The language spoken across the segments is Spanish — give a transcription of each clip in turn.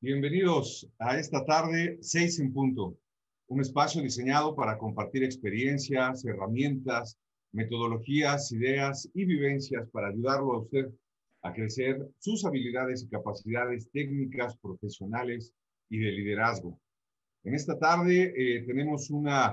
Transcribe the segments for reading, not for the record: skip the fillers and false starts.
Bienvenidos a esta tarde, 6 en punto, un espacio diseñado para compartir experiencias, herramientas, metodologías, ideas y vivencias para ayudarlo a usted a crecer sus habilidades y capacidades técnicas, profesionales y de liderazgo. En esta tarde tenemos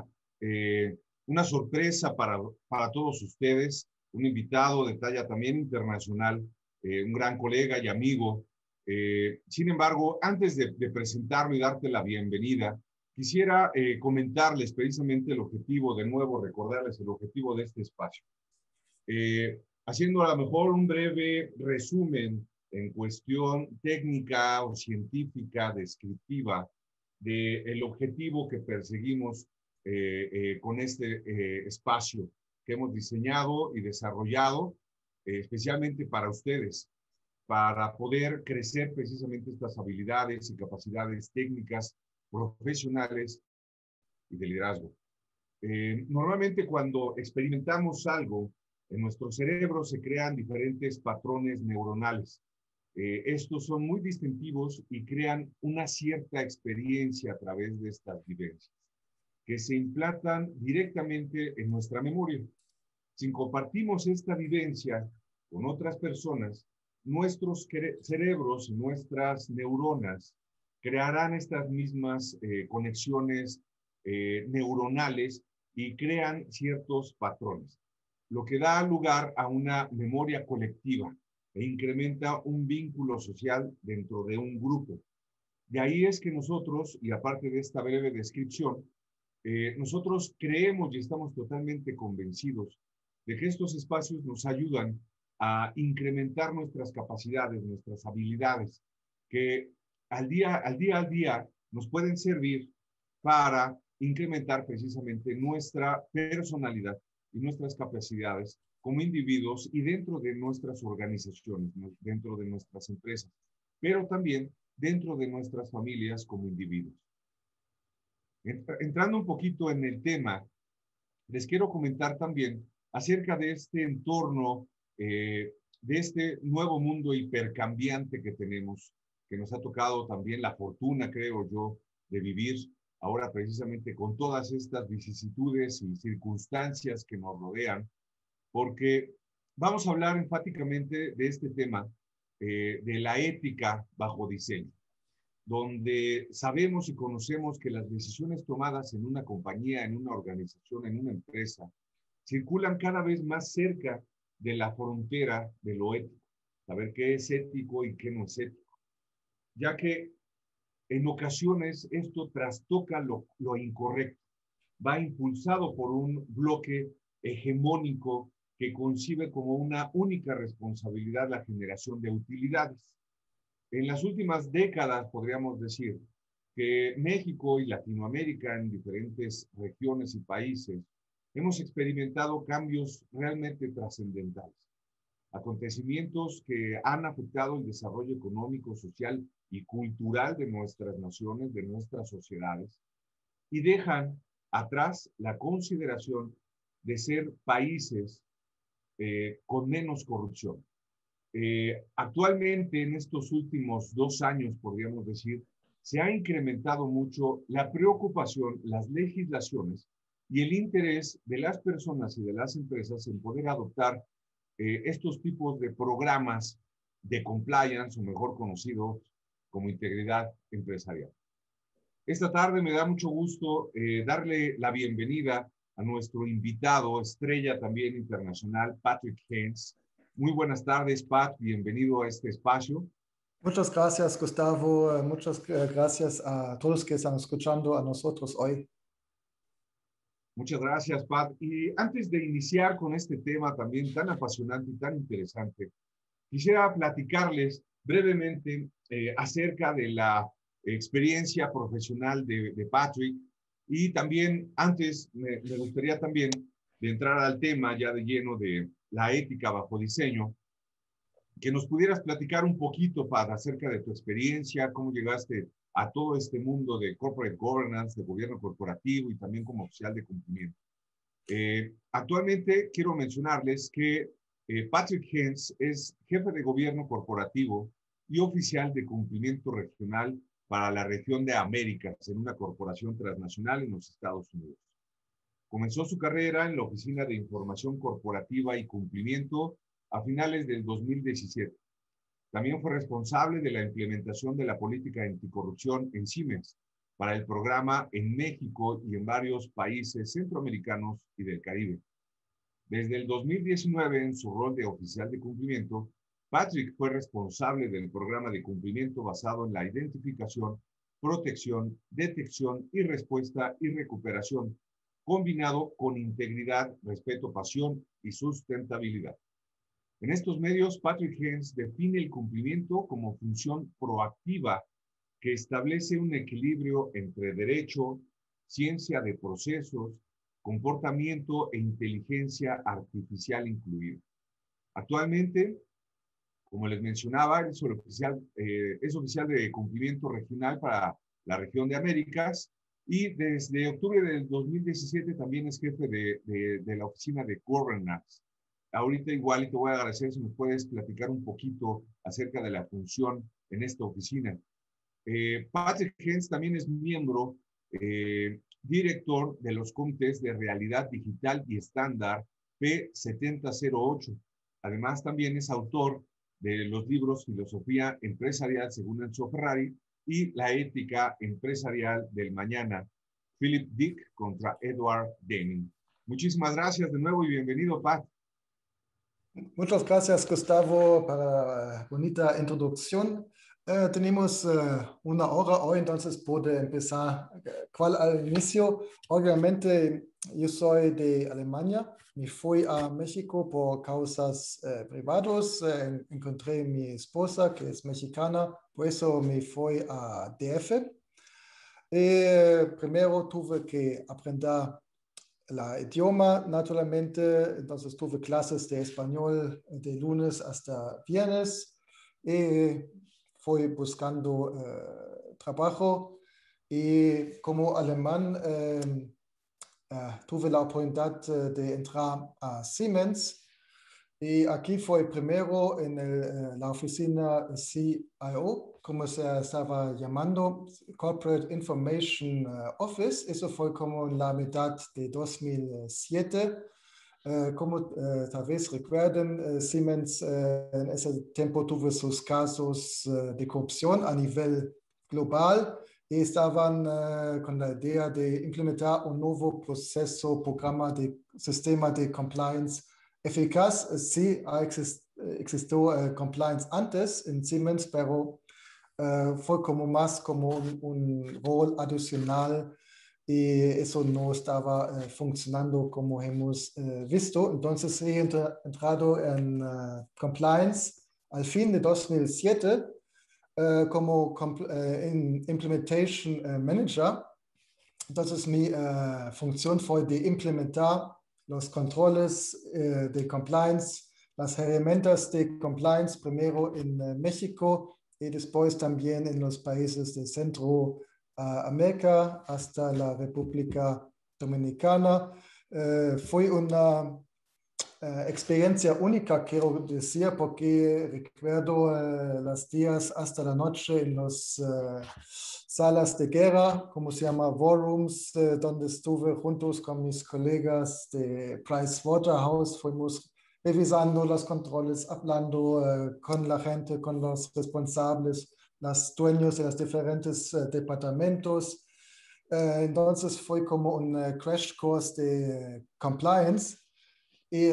una sorpresa para todos ustedes, un invitado de talla también internacional, un gran colega y amigo. Sin embargo, antes de presentarlo y darte la bienvenida, quisiera comentarles precisamente el objetivo, de nuevo recordarles el objetivo de este espacio. Haciendo a lo mejor un breve resumen en cuestión técnica o científica, descriptiva, del objetivo que perseguimos con este espacio que hemos diseñado y desarrollado especialmente para ustedes, para poder crecer precisamente estas habilidades y capacidades técnicas, profesionales y de liderazgo. Normalmente cuando experimentamos algo, en nuestro cerebro se crean diferentes patrones neuronales. Estos son muy distintivos y crean una cierta experiencia a través de estas vivencias, que se implantan directamente en nuestra memoria. Si compartimos esta vivencia con otras personas, nuestros cerebros, nuestras neuronas, crearán estas mismas conexiones neuronales y crean ciertos patrones, lo que da lugar a una memoria colectiva e incrementa un vínculo social dentro de un grupo. De ahí es que nosotros, y aparte de esta breve descripción, nosotros creemos y estamos totalmente convencidos de que estos espacios nos ayudan a incrementar nuestras capacidades, nuestras habilidades, que al día nos pueden servir para incrementar precisamente nuestra personalidad y nuestras capacidades como individuos y dentro de nuestras organizaciones, dentro de nuestras empresas, pero también dentro de nuestras familias como individuos. Entrando un poquito en el tema, les quiero comentar también acerca de este entorno, de este nuevo mundo hipercambiante que tenemos, que nos ha tocado también la fortuna, creo yo, de vivir ahora precisamente con todas estas vicisitudes y circunstancias que nos rodean, porque vamos a hablar enfáticamente de este tema, de la ética bajo diseño, donde sabemos y conocemos que las decisiones tomadas en una compañía, en una organización, en una empresa, circulan cada vez más cerca de la frontera de lo ético, saber qué es ético y qué no es ético, ya que en ocasiones esto trastoca lo incorrecto, va impulsado por un bloque hegemónico que concibe como una única responsabilidad la generación de utilidades. En las últimas décadas podríamos decir que México y Latinoamérica en diferentes regiones y países hemos experimentado cambios realmente trascendentales, acontecimientos que han afectado el desarrollo económico, social y cultural de nuestras naciones, de nuestras sociedades, y dejan atrás la consideración de ser países con menos corrupción. Actualmente, en estos últimos 2 años, podríamos decir, se ha incrementado mucho la preocupación, las legislaciones y el interés de las personas y de las empresas en poder adoptar estos tipos de programas de compliance, o mejor conocido como integridad empresarial. Esta tarde me da mucho gusto darle la bienvenida a nuestro invitado, estrella también internacional, Patrick Hens. Muy buenas tardes, Pat. Bienvenido a este espacio. Muchas gracias, Gustavo. Muchas gracias a todos que están escuchando a nosotros hoy. Muchas gracias, Pat. Y antes de iniciar con este tema también tan apasionante y tan interesante, quisiera platicarles brevemente acerca de la experiencia profesional de Patrick, y también antes me gustaría también de entrar al tema ya de lleno de la ética bajo diseño, que nos pudieras platicar un poquito, Pat, acerca de tu experiencia, cómo llegaste a todo este mundo de corporate governance, de gobierno corporativo y también como oficial de cumplimiento. Actualmente quiero mencionarles que Patrick Hens es jefe de gobierno corporativo y oficial de cumplimiento regional para la región de Américas en una corporación transnacional en los Estados Unidos. Comenzó su carrera en la Oficina de Información Corporativa y Cumplimiento a finales del 2017. También fue responsable de la implementación de la política anticorrupción en Siemens para el programa en México y en varios países centroamericanos y del Caribe. Desde el 2019, en su rol de oficial de cumplimiento, Patrick fue responsable del programa de cumplimiento basado en la identificación, protección, detección y respuesta y recuperación, combinado con integridad, respeto, pasión y sustentabilidad. En estos medios, Patrick Hens define el cumplimiento como función proactiva que establece un equilibrio entre derecho, ciencia de procesos, comportamiento e inteligencia artificial incluida. Actualmente, como les mencionaba, es oficial de cumplimiento regional para la región de Américas y desde octubre del 2017 también es jefe de la oficina de governance. Ahorita igual y te voy a agradecer si me puedes platicar un poquito acerca de la función en esta oficina. Patrick Hens también es miembro, director de los comités de realidad digital y estándar P7008. Además, también es autor de los libros Filosofía Empresarial según Enzo Ferrari y La Ética Empresarial del Mañana, Philip Dick contra Edward Deming. Muchísimas gracias de nuevo y bienvenido, Pat. Muchas gracias, Gustavo, para la bonita introducción. Tenemos una hora hoy, entonces puedo empezar. ¿Cuál al inicio? Obviamente, yo soy de Alemania. Me fui a México por causas privadas. Encontré a mi esposa, que es mexicana, por eso me fui a DF. Primero tuve que aprender el idioma, naturalmente. Entonces tuve clases de español de lunes hasta viernes. Fui buscando trabajo y como alemán tuve la oportunidad de entrar a Siemens. Y aquí fue primero en la oficina CIO, como se estaba llamando, Corporate Information Office. Eso fue como en la mitad de 2007. Como tal vez recuerden, Siemens en ese tiempo tuvo sus casos de corrupción a nivel global y estaban con la idea de implementar un nuevo proceso, programa de sistema de compliance eficaz. Sí, existió compliance antes en Siemens, pero fue como más como un rol adicional y eso no estaba funcionando como hemos visto. Entonces he entrado en compliance al fin de 2007 como Implementation Manager. Entonces mi función fue de implementar los controles de compliance, las herramientas de compliance, primero en México y después también en los países de Centroamérica hasta la República Dominicana. Fue una experiencia única, quiero decir, porque recuerdo los días hasta la noche en las salas de guerra, como se llama, war rooms, donde estuve juntos con mis colegas de Pricewaterhouse. Fuimos revisando los controles, hablando con la gente, con los responsables, los dueños de los diferentes departamentos. Entonces fue como un crash course de compliance. Y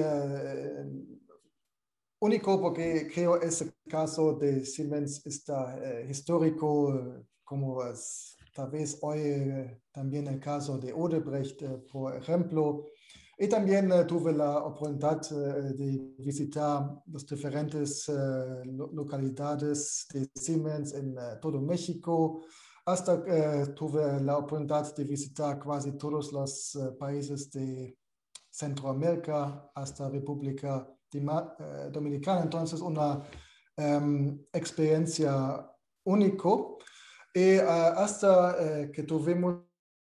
único porque creo ese caso de Siemens está histórico, como es tal vez hoy también el caso de Odebrecht, por ejemplo. Y también tuve la oportunidad de visitar las diferentes localidades de Siemens en todo México. Hasta tuve la oportunidad de visitar casi todos los países de Centroamérica hasta República Dominicana. Entonces, una experiencia única. Y hasta que tuvimos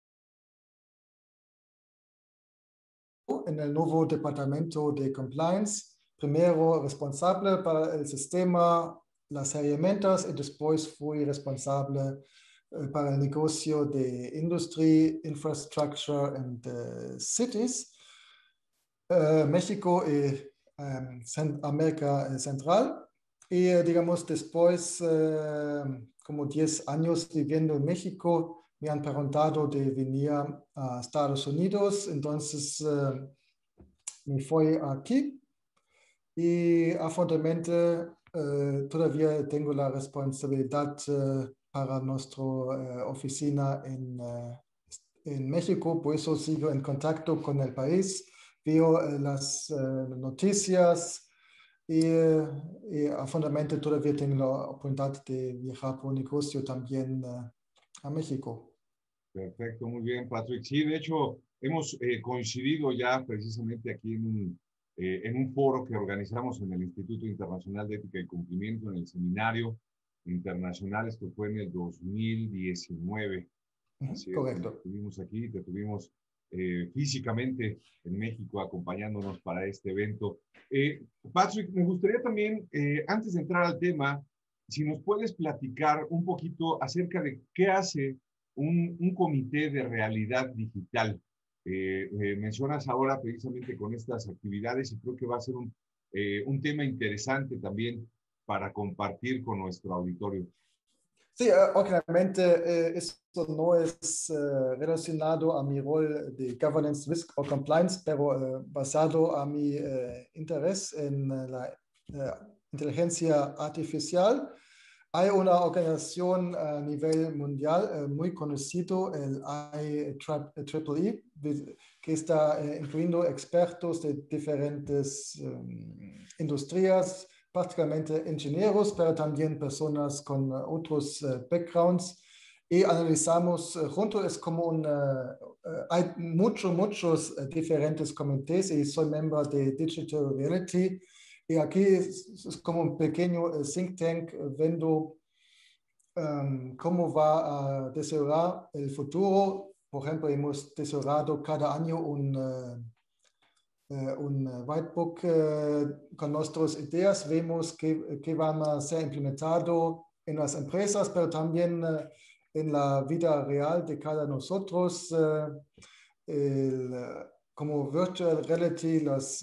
en el nuevo departamento de compliance, primero responsable para el sistema, las herramientas y después fui responsable para el negocio de Industry, Infrastructure and Cities, México y América Central. Y digamos, después, como 10 años viviendo en México, me han preguntado de venir a Estados Unidos. Entonces, me fui aquí y afortunadamente todavía tengo la responsabilidad para nuestra oficina en México, por eso sigo en contacto con el país, veo las noticias y afortunadamente todavía tengo la oportunidad de viajar por negocio también a México. Perfecto, muy bien, Patrick. Sí, de hecho, hemos coincidido ya precisamente aquí en un foro que organizamos en el Instituto Internacional de Ética y Cumplimiento, en el seminario internacional. Esto fue en el 2019. Así es, Correcto. estuvimos aquí, te tuvimos físicamente en México acompañándonos para este evento. Patrick, me gustaría también, antes de entrar al tema, si nos puedes platicar un poquito acerca de qué hace un comité de realidad digital. Mencionas ahora precisamente con estas actividades y creo que va a ser un tema interesante también para compartir con nuestro auditorio. Sí, obviamente esto no es relacionado a mi rol de governance, risk o compliance, pero basado a mi interés en la inteligencia artificial. Hay una organización a nivel mundial muy conocido, el IEEE, que está incluyendo expertos de diferentes industrias, prácticamente ingenieros, pero también personas con otros backgrounds. Y analizamos juntos, es como hay muchos diferentes comités y soy miembro de Digital Reality. Y aquí es como un pequeño think tank viendo cómo va a desarrollar el futuro. Por ejemplo, hemos desarrollado cada año un whitebook con nuestras ideas. Vemos que van a ser implementado en las empresas, pero también en la vida real de cada nosotros. Como virtual reality, los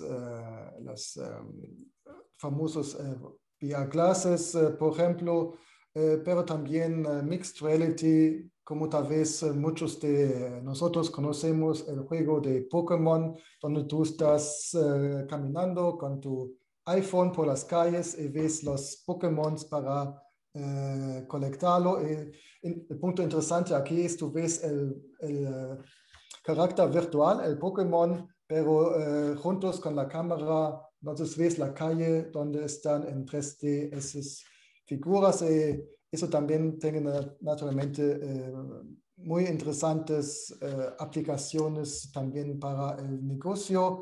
famosos VR glasses, por ejemplo, pero también mixed reality, como tal vez muchos de nosotros conocemos el juego de Pokémon, donde tú estás caminando con tu iPhone por las calles y ves los Pokémon para colectarlo. El punto interesante aquí es tú ves el carácter virtual, el Pokémon, pero juntos con la cámara, entonces ves la calle donde están en 3D esas figuras. Eso también tiene naturalmente muy interesantes aplicaciones también para el negocio.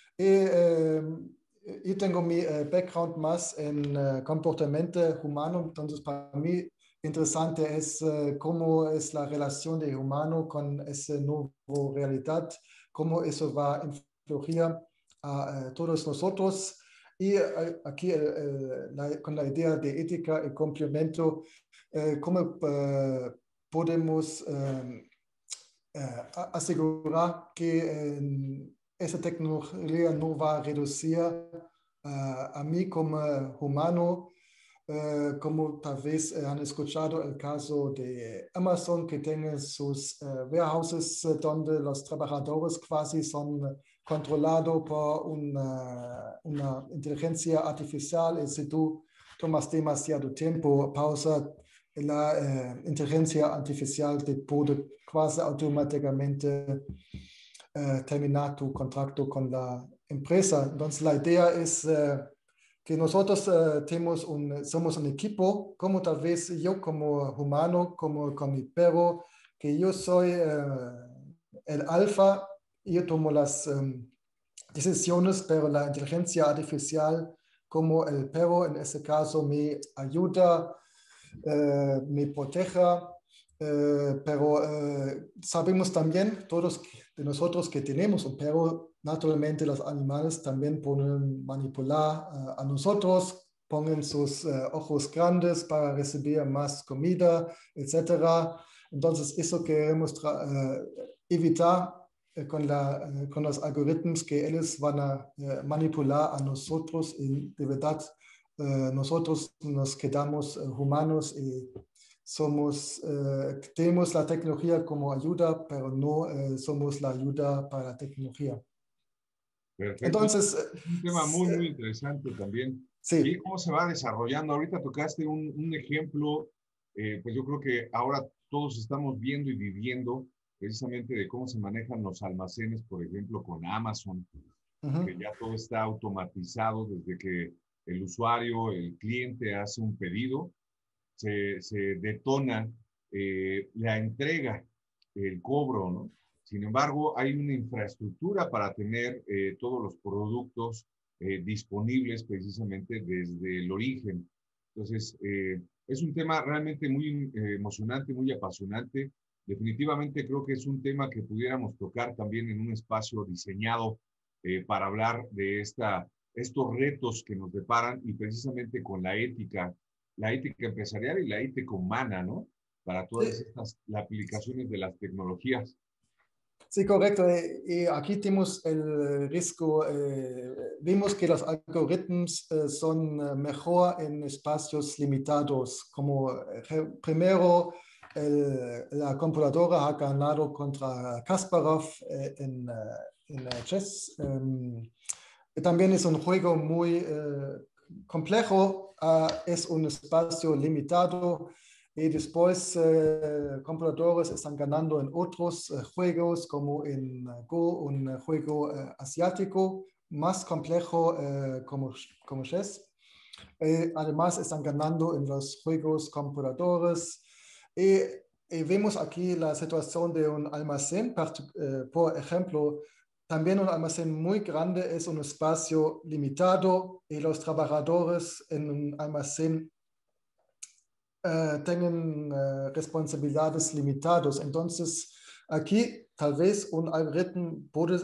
Yo tengo mi background más en comportamiento humano, entonces para mí interesante es cómo es la relación de humano con esa nueva realidad, cómo eso va a influir a todos nosotros. Y aquí con la idea de ética y complemento, cómo podemos asegurar que esa tecnología no va a reducir a mí como humano, como tal vez han escuchado el caso de Amazon, que tiene sus warehouses donde los trabajadores casi son controlados por una inteligencia artificial. Y si tú tomas demasiado tiempo, pausa, la inteligencia artificial te puede quasi automáticamente terminar tu contrato con la empresa. Entonces la idea es que nosotros somos un equipo, como tal vez yo como humano, como con mi perro, que yo soy el alfa, yo tomo las decisiones, pero la inteligencia artificial como el perro en ese caso me ayuda, me protege, pero sabemos también todos de nosotros que tenemos un perro, naturalmente los animales también pueden manipular a nosotros, ponen sus ojos grandes para recibir más comida, etc. Entonces, eso queremos evitar con los algoritmos que ellos van a manipular a nosotros y de verdad nosotros nos quedamos humanos y tenemos la tecnología como ayuda, pero no somos la ayuda para la tecnología. Perfecto. Entonces, Es un tema muy, muy interesante también. ¿Y sí. cómo se va desarrollando? Ahorita tocaste un ejemplo, pues yo creo que ahora todos estamos viendo y viviendo precisamente de cómo se manejan los almacenes, por ejemplo, con Amazon, que ya todo está automatizado desde que el usuario, el cliente hace un pedido, se detona la entrega, el cobro, ¿no? Sin embargo, hay una infraestructura para tener todos los productos disponibles precisamente desde el origen. Entonces, es un tema realmente muy emocionante, muy apasionante. Definitivamente creo que es un tema que pudiéramos tocar también en un espacio diseñado para hablar de estos retos que nos deparan y precisamente con la ética empresarial y la ética humana, ¿no? Para todas Sí, estas las aplicaciones de las tecnologías. sí, correcto. Y aquí tenemos el riesgo, vimos que los algoritmos son mejor en espacios limitados, como primero la computadora ha ganado contra Kasparov en chess. También es un juego muy complejo, es un espacio limitado. Y después compradores están ganando en otros juegos, como en Go, un juego asiático más complejo como chess. Además, están ganando en los juegos compradores. Y vemos aquí la situación de un almacén, por ejemplo. También un almacén muy grande es un espacio limitado y los trabajadores en un almacén tengan responsabilidades limitadas. Entonces, aquí tal vez un algoritmo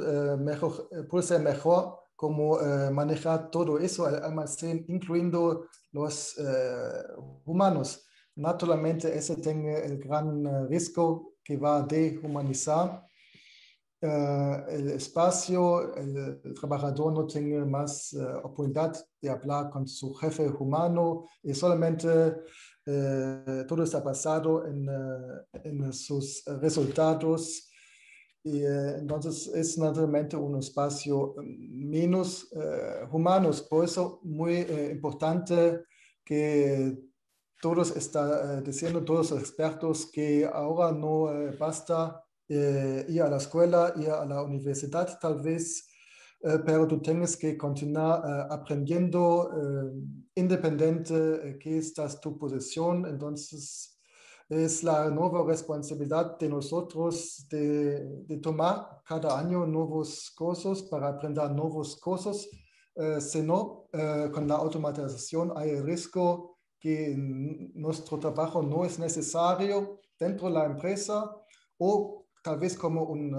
puede ser mejor como manejar todo eso, el almacén, incluyendo los humanos. Naturalmente, ese tiene el gran riesgo que va a dehumanizar el espacio, el trabajador no tiene más oportunidad de hablar con su jefe humano y solamente todo está basado en sus resultados. Y entonces es naturalmente un espacio menos humanos. Por eso muy importante que todos están diciendo, todos los expertos, que ahora no basta ir a la escuela, ir a la universidad tal vez, pero tú tienes que continuar aprendiendo independiente qué está tu posición. Entonces, es la nueva responsabilidad de nosotros de tomar cada año nuevos cursos para aprender nuevos cursos. Si no, con la automatización hay el riesgo que nuestro trabajo no es necesario dentro de la empresa o tal vez como un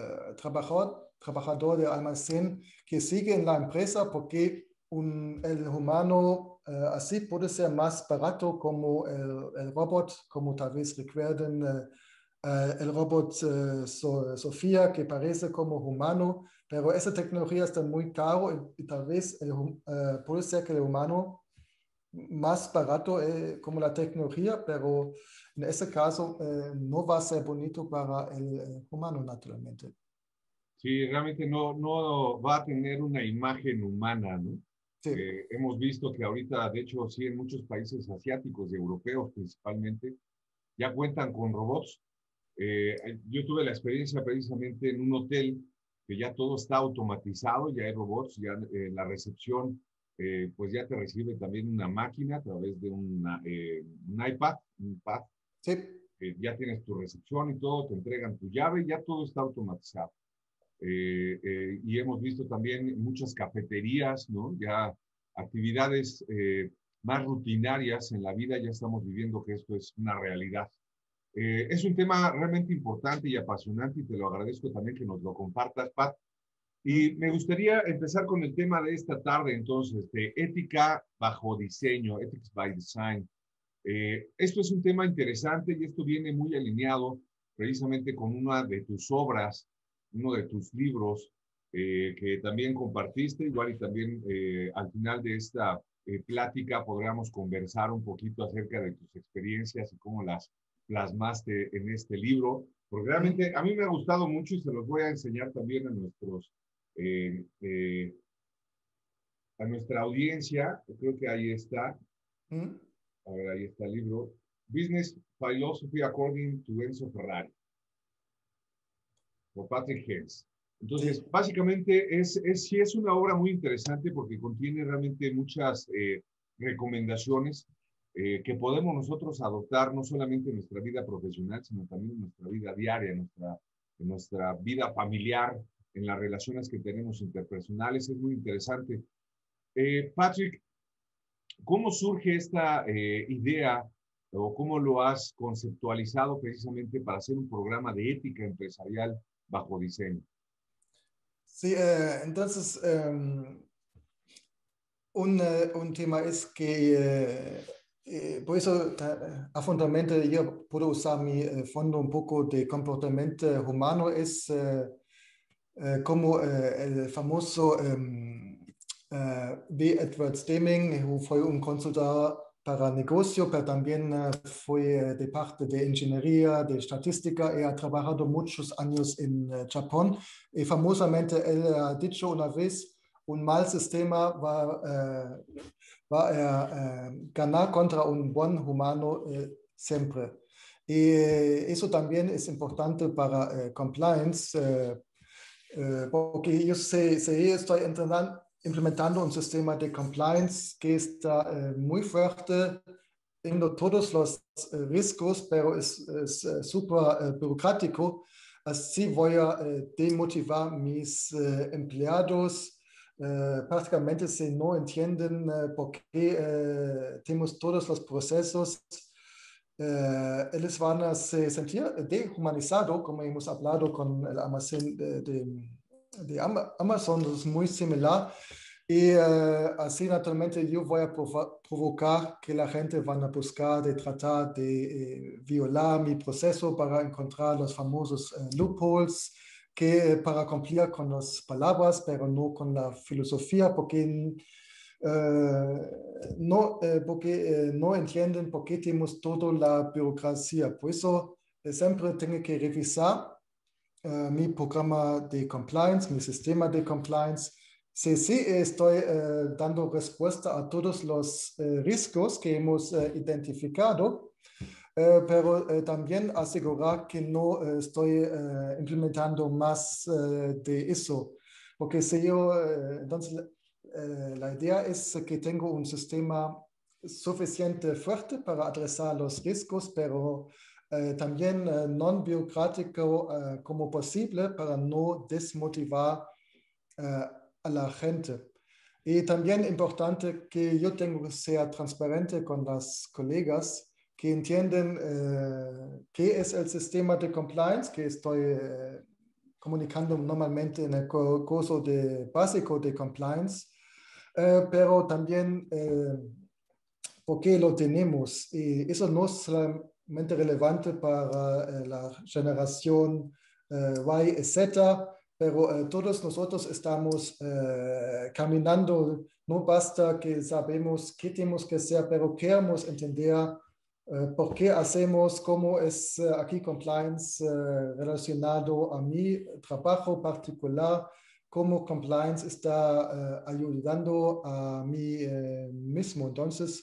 trabajador de almacén que sigue en la empresa porque el humano así puede ser más barato como el robot, como tal vez recuerden el robot Sofía que parece como humano, pero esa tecnología está muy caro y tal vez puede ser que el humano más barato como la tecnología, pero en ese caso no va a ser bonito para el humano naturalmente. Sí, realmente no va a tener una imagen humana, ¿no? Sí. Hemos visto que ahorita, de hecho, sí, en muchos países asiáticos y europeos principalmente, ya cuentan con robots. Yo tuve la experiencia precisamente en un hotel que ya todo está automatizado, ya hay robots, ya en la recepción, pues ya te recibe también una máquina a través de un iPad, un pad, Sí. ya tienes tu recepción y todo, te entregan tu llave, ya todo está automatizado. Y hemos visto también muchas cafeterías, ¿no? Ya actividades más rutinarias en la vida, ya estamos viviendo que esto es una realidad. Es un tema realmente importante y apasionante y te lo agradezco también que nos lo compartas, Pat. Y me gustaría empezar con el tema de esta tarde, entonces, de ética bajo diseño, ethics by design. Esto es un tema interesante y esto viene muy alineado precisamente con una de tus obras, uno de tus libros que también compartiste, igual y también al final de esta plática podríamos conversar un poquito acerca de tus experiencias y cómo las plasmaste en este libro, porque realmente a mí me ha gustado mucho y se los voy a enseñar también a eh, eh, a nuestra audiencia. Creo que ahí está. ¿Mm? A ver, ahí está el libro. Business Philosophy According to Enzo Ferrari, por Patrick Hens. Entonces, Sí. básicamente sí es una obra muy interesante porque contiene realmente muchas recomendaciones que podemos nosotros adoptar no solamente en nuestra vida profesional, sino también en nuestra vida diaria, en nuestra vida familiar, en las relaciones que tenemos interpersonales. Es muy interesante. Patrick, ¿cómo surge esta idea o cómo lo has conceptualizado precisamente para hacer un programa de ética empresarial bajo diseño? Sí, entonces un tema es que por eso fundamentalmente yo puedo usar mi fondo un poco de comportamiento humano, es como el famoso B. Edward Deming, que fue un consultor para negocio, pero también fue de parte de ingeniería, de estadística, y ha trabajado muchos años en Japón. Y famosamente él ha dicho una vez, un mal sistema va a ganar contra un buen humano siempre. Y eso también es importante para compliance, porque yo estoy implementando un sistema de compliance que está muy fuerte, teniendo todos los riesgos, pero es súper burocrático. Así voy a demotivar mis empleados. Prácticamente si no entienden por qué tenemos todos los procesos, ellos van a se sentir dehumanizados, como hemos hablado con el almacén de Amazon, es muy similar. Y así naturalmente yo voy a provocar que la gente van a buscar de tratar de violar mi proceso para encontrar los famosos loopholes, que para cumplir con las palabras, pero no con la filosofía, porque porque no entienden por qué tenemos toda la burocracia. Por eso siempre tengo que revisar mi programa de compliance, mi sistema de compliance. Sí, estoy dando respuesta a todos los riesgos que hemos identificado, pero también asegurar que no estoy implementando más de eso. Porque si yo, entonces, la idea es que tengo un sistema suficiente fuerte para adresar los riesgos, pero también no burocrático como posible para no desmotivar a la gente. Y también importante que yo tengo que ser transparente con las colegas que entienden qué es el sistema de compliance que estoy comunicando normalmente en el curso básico de compliance, pero también por qué lo tenemos. Y eso no es solamente relevante para la generación Y, Z, pero todos nosotros estamos caminando. No basta que sabemos qué tenemos que hacer, pero queremos entender por qué hacemos, cómo es aquí compliance relacionado a mi trabajo particular, cómo compliance está ayudando a mí mismo. Entonces,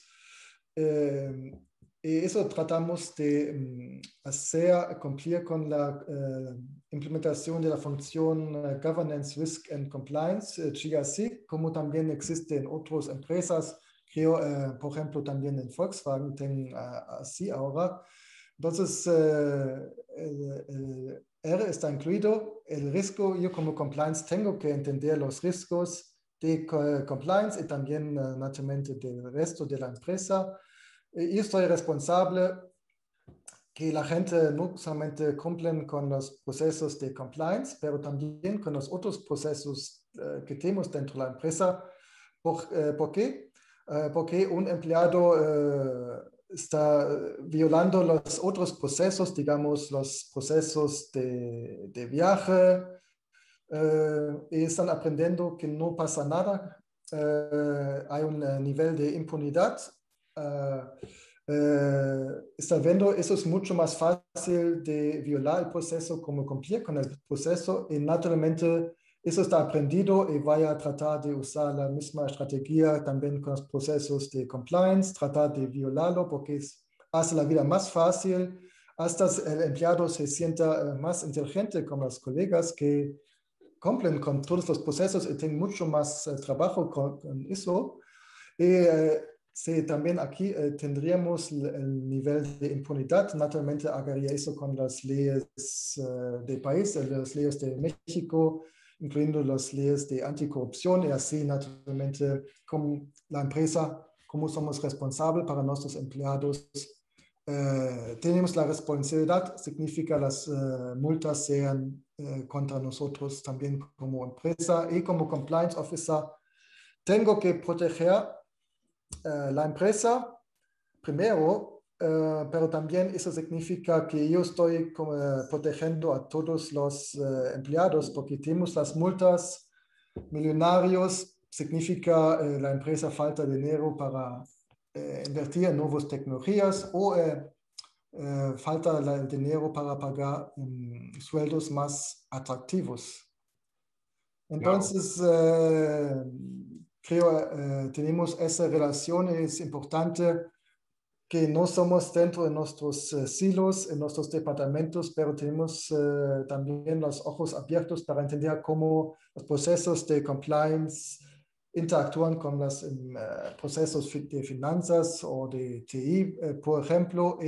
y eso tratamos de hacer, cumplir con la implementación de la función Governance, Risk and Compliance, GRC, como también existe en otras empresas, creo, por ejemplo, también en Volkswagen, tienen así ahora. Entonces, el R está incluido, el riesgo, yo como compliance tengo que entender los riesgos de compliance y también naturalmente del resto de la empresa. Yo estoy responsable que la gente no solamente cumplen con los procesos de compliance, pero también con los otros procesos que tenemos dentro de la empresa. ¿Por qué? Porque un empleado está violando los otros procesos, digamos, los procesos de viaje, y están aprendiendo que no pasa nada. Hay un nivel de impunidad. Está viendo, eso es mucho más fácil de violar el proceso como cumplir con el proceso y naturalmente eso está aprendido y vaya a tratar de usar la misma estrategia también con los procesos de compliance, tratar de violarlo porque hace la vida más fácil, hasta el empleado se sienta más inteligente con los colegas que cumplen con todos los procesos y tienen mucho más trabajo con eso. Sí, también aquí tendríamos el nivel de impunidad. Naturalmente haría eso con las leyes del país, las leyes de México, incluyendo las leyes de anticorrupción y así naturalmente como la empresa, como somos responsables para nuestros empleados. Tenemos la responsabilidad, significa las multas sean contra nosotros también como empresa y como compliance officer. Tengo que proteger la empresa primero, pero también eso significa que yo estoy protegiendo a todos los empleados porque tenemos las multas millonarios, significa la empresa falta dinero para invertir en nuevas tecnologías o falta el dinero para pagar sueldos más atractivos. Claro. Entonces, creo tenemos esa relación, es importante que no somos dentro de nuestros silos, en nuestros departamentos, pero tenemos también los ojos abiertos para entender cómo los procesos de compliance interactúan con los procesos de finanzas o de TI, por ejemplo,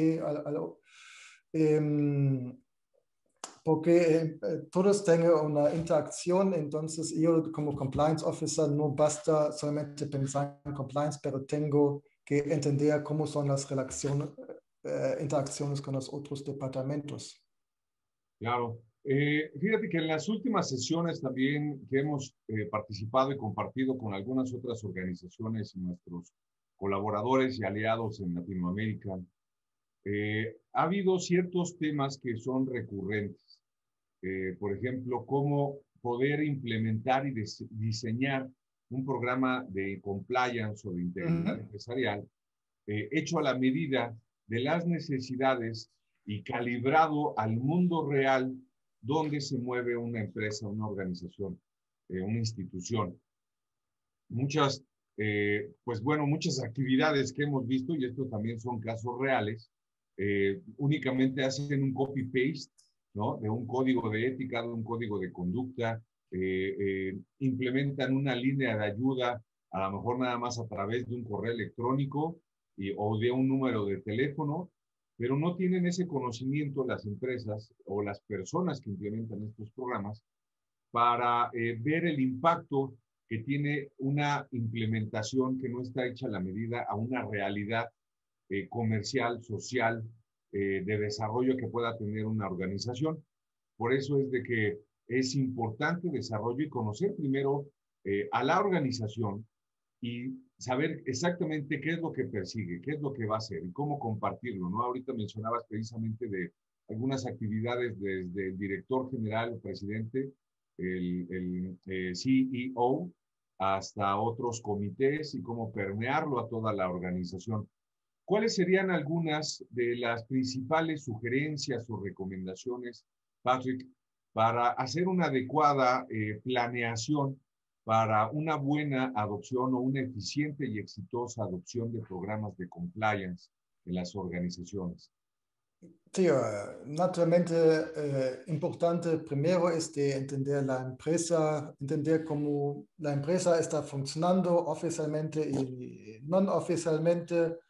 porque todos tengan una interacción, entonces yo como compliance officer no basta solamente pensar en compliance, pero tengo que entender cómo son las relaciones, interacciones con los otros departamentos. Claro. Fíjate que en las últimas sesiones también que hemos participado y compartido con algunas otras organizaciones y nuestros colaboradores y aliados en Latinoamérica, ha habido ciertos temas que son recurrentes. Por ejemplo, cómo poder implementar y diseñar un programa de compliance o de integridad empresarial hecho a la medida de las necesidades y calibrado al mundo real donde se mueve una empresa, una organización, una institución. Muchas, pues bueno, muchas actividades que hemos visto, y estos también son casos reales, únicamente hacen un copy-paste, ¿no? De un código de ética, de un código de conducta, implementan una línea de ayuda, a lo mejor nada más a través de un correo electrónico o de un número de teléfono, pero no tienen ese conocimiento las empresas o las personas que implementan estos programas para ver el impacto que tiene una implementación que no está hecha a la medida a una realidad comercial, social, de desarrollo que pueda tener una organización. Por eso es de que es importante desarrollo y conocer primero a la organización y saber exactamente qué es lo que persigue, qué es lo que va a hacer y cómo compartirlo, ¿no? Ahorita mencionabas precisamente de algunas actividades desde el director general, el presidente, el CEO, hasta otros comités y cómo permearlo a toda la organización. ¿Cuáles serían algunas de las principales sugerencias o recomendaciones, Patrick, para hacer una adecuada planeación para una buena adopción o una eficiente y exitosa adopción de programas de compliance en las organizaciones? Sí, naturalmente importante primero es de entender la empresa, entender cómo la empresa está funcionando oficialmente y no oficialmente.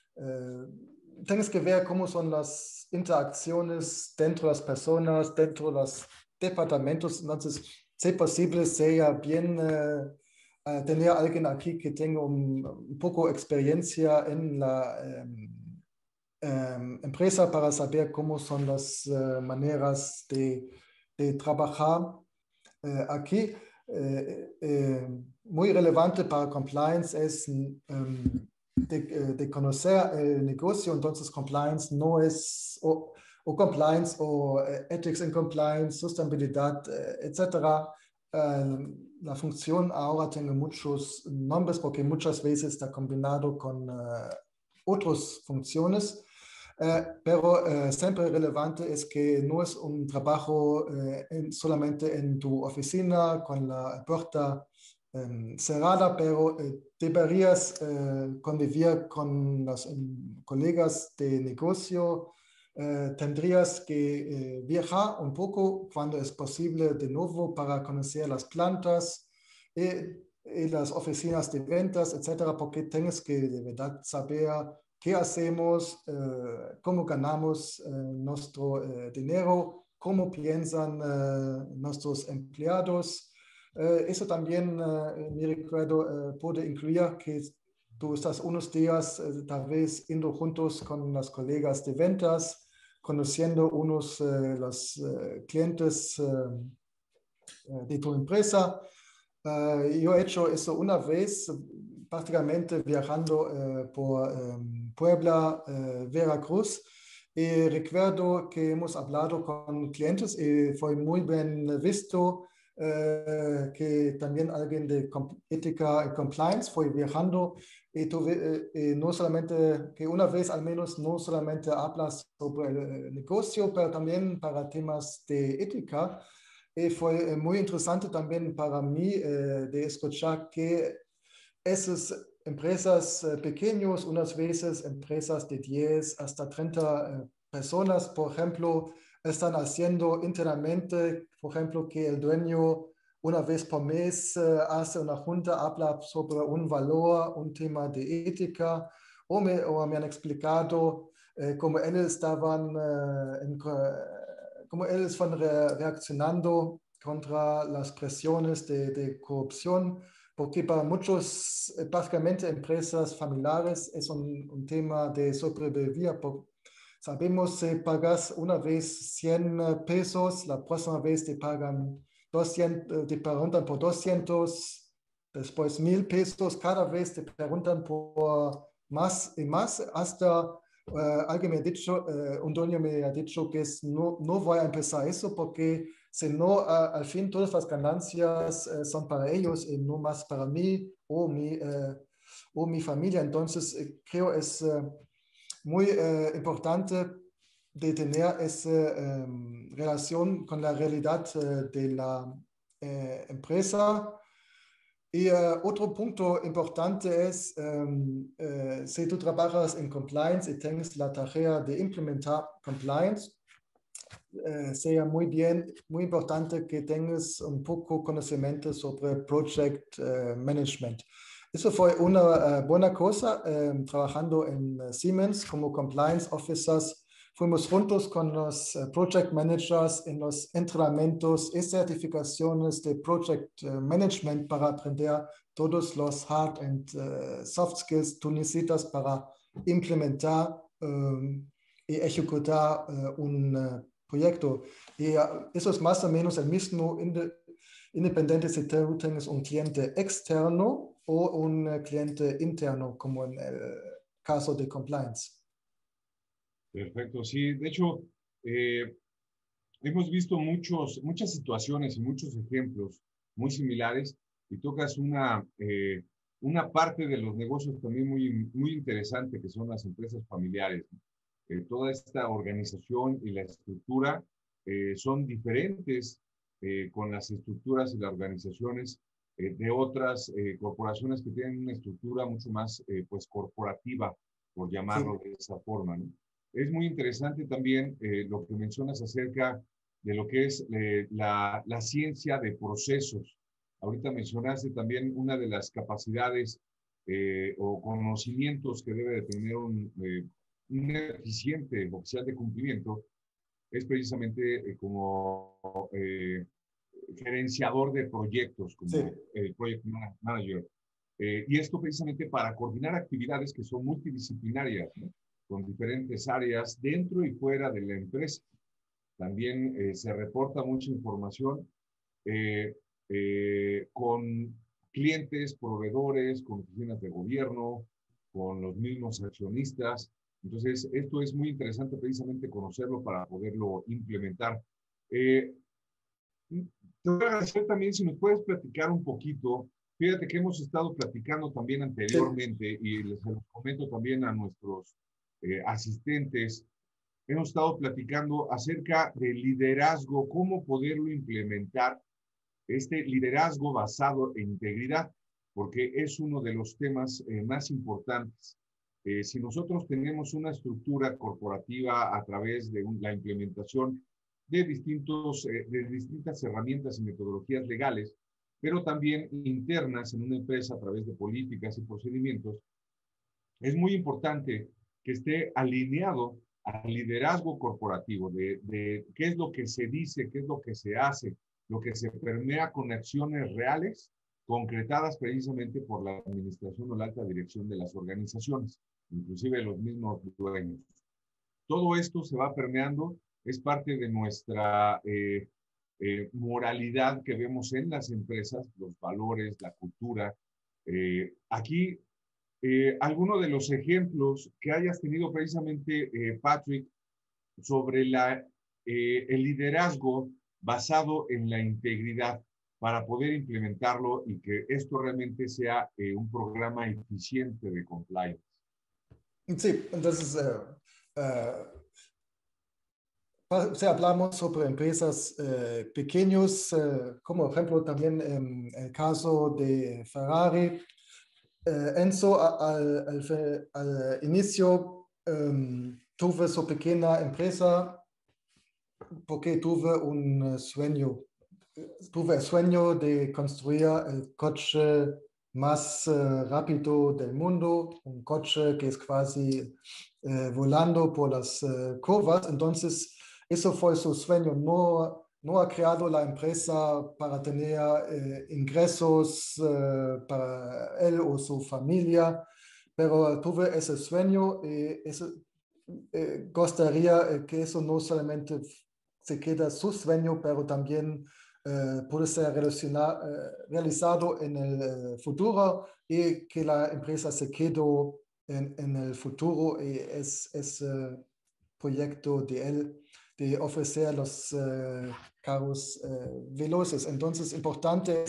Tienes que ver cómo son las interacciones dentro de las personas, dentro de los departamentos. Entonces, si posible, sea bien tener a alguien aquí que tenga un poco experiencia en la empresa para saber cómo son las maneras de trabajar aquí. Muy relevante para compliance es de conocer el negocio. Entonces compliance no es o compliance o ethics in compliance, sostenibilidad, etcétera. La función ahora tiene muchos nombres porque muchas veces está combinado con otras funciones. Pero siempre relevante es que no es un trabajo solamente en tu oficina con la puerta cerrada, pero deberías convivir con los colegas de negocio. Tendrías que viajar un poco cuando es posible de nuevo para conocer las plantas y las oficinas de ventas, etcétera, porque tienes que de verdad saber qué hacemos, cómo ganamos nuestro dinero, cómo piensan nuestros empleados. Eso también, me recuerdo, puede incluir que tú estás unos días tal vez yendo juntos con los colegas de ventas, conociendo los clientes de tu empresa. Yo he hecho eso una vez, prácticamente viajando por Puebla, Veracruz. Y recuerdo que hemos hablado con clientes y fue muy bien visto que también alguien de ética y compliance fue viajando y no solamente, que una vez al menos no solamente hablas sobre el negocio, pero también para temas de ética. Fue muy interesante también para mí de escuchar que esas empresas pequeñas, unas veces empresas de 10 hasta 30 personas, por ejemplo, están haciendo internamente, por ejemplo, que el dueño una vez por mes hace una junta, habla sobre un valor, un tema de ética, o me han explicado cómo ellos estaban como ellos van reaccionando contra las presiones de corrupción, porque para muchos, básicamente empresas familiares, es un tema de sobrevivir. Sabemos que pagas una vez 100 pesos, la próxima vez te pagan 200, te preguntan por 200, después 1000 pesos, cada vez te preguntan por más y más, hasta alguien me ha dicho, un dueño me ha dicho que no voy a empezar eso porque si no, al fin todas las ganancias son para ellos y no más para mí o mi familia. Entonces, creo es muy importante de tener esa relación con la realidad de la empresa. Y otro punto importante es, si tú trabajas en compliance y tienes la tarea de implementar compliance, sea muy importante que tengas un poco conocimiento sobre project management. Eso fue una buena cosa, trabajando en Siemens como compliance officers. Fuimos juntos con los project managers en los entrenamientos y certificaciones de project management para aprender todos los hard and soft skills tú necesitas para implementar y ejecutar un proyecto. Y eso es más o menos el mismo independiente si tú tienes un cliente externo o un cliente interno, como en el caso de compliance. Perfecto, sí. De hecho, hemos visto muchas situaciones y muchos ejemplos muy similares y tocas una parte de los negocios también muy interesante, que son las empresas familiares. Toda esta organización y la estructura son diferentes con las estructuras y las organizaciones de otras corporaciones que tienen una estructura mucho más pues corporativa, por llamarlo de esa forma, ¿no? Es muy interesante también lo que mencionas acerca de lo que es la ciencia de procesos. Ahorita mencionaste también una de las capacidades o conocimientos que debe de tener un eficiente oficial de cumplimiento, es precisamente como gerenciador de proyectos, como project manager. Y esto precisamente para coordinar actividades que son multidisciplinarias, ¿no? con diferentes áreas dentro y fuera de la empresa. También se reporta mucha información con clientes, proveedores, con oficinas de gobierno, con los mismos accionistas. Entonces, esto es muy interesante precisamente conocerlo para poderlo implementar. Te voy a agradecer también si nos puedes platicar un poquito. Fíjate que hemos estado platicando también Sí. anteriormente y les comento también a nuestros asistentes. Hemos estado platicando acerca del liderazgo, cómo poderlo implementar, este liderazgo basado en integridad, porque es uno de los temas más importantes. Si nosotros tenemos una estructura corporativa a través de la implementación de distintas herramientas y metodologías legales, pero también internas en una empresa a través de políticas y procedimientos, es muy importante que esté alineado al liderazgo corporativo, de qué es lo que se dice, qué es lo que se hace, lo que se permea con acciones reales, concretadas precisamente por la administración o la alta dirección de las organizaciones, inclusive los mismos dueños. Todo esto se va permeando, es parte de nuestra moralidad que vemos en las empresas, los valores, la cultura. Aquí alguno de los ejemplos que hayas tenido precisamente, Patrick, sobre el liderazgo basado en la integridad para poder implementarlo y que esto realmente sea un programa eficiente de compliance. Sí, entonces, si hablamos sobre empresas pequeños, como ejemplo también en el caso de Ferrari, Enzo al inicio tuve su pequeña empresa porque tuve un sueño. Tuve el sueño de construir el coche más rápido del mundo, un coche que es casi volando por las curvas. Entonces, eso fue su sueño. No ha creado la empresa para tener ingresos para él o su familia, pero tuve ese sueño y gustaría que eso no solamente se queda su sueño, pero también puede ser realizado en el futuro y que la empresa se quede en el futuro y es proyecto de él de ofrecer los carros veloces. Entonces, importante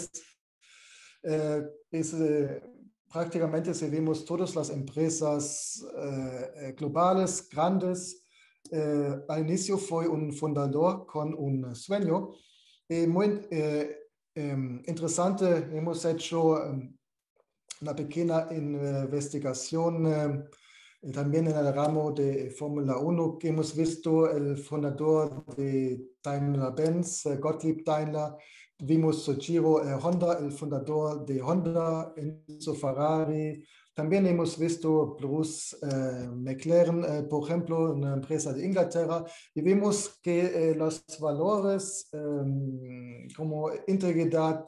es prácticamente si vemos todas las empresas globales, grandes, al inicio fue un fundador con un sueño. Muy interesante, hemos hecho una pequeña investigación también en el ramo de Fórmula 1, que hemos visto el fundador de Daimler-Benz, Gottlieb Daimler, vimos Soichiro Honda, el fundador de Honda, Enzo Ferrari. También hemos visto Bruce McLaren, por ejemplo, una empresa de Inglaterra, y vemos que los valores como integridad,